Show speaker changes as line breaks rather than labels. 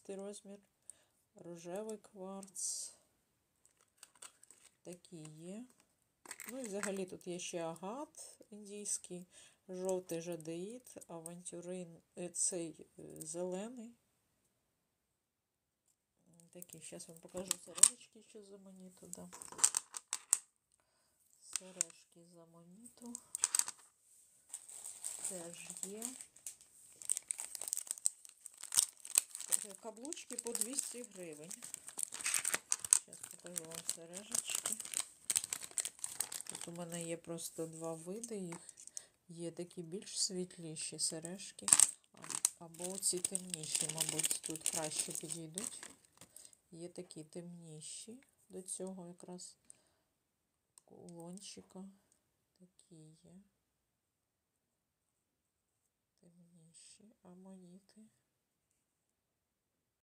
12 розмір. Рожевий кварц. Такі є. Ну і взагалі тут є ще агат індійський, жовтий жадеїд, авантюрин, цей зелений. Такі, зараз вам покажу сережечки, що з амоніту, да. Сережки з амоніту теж є. Каблучки по 200 гривень. Зараз покажу вам сережечки. Тут у мене є просто два види їх. Є такі більш світліші сережки, або ці темніші, мабуть, тут краще підійдуть. Є такі темніші до цього якраз кулончика. Такі є. Темніші амоніти.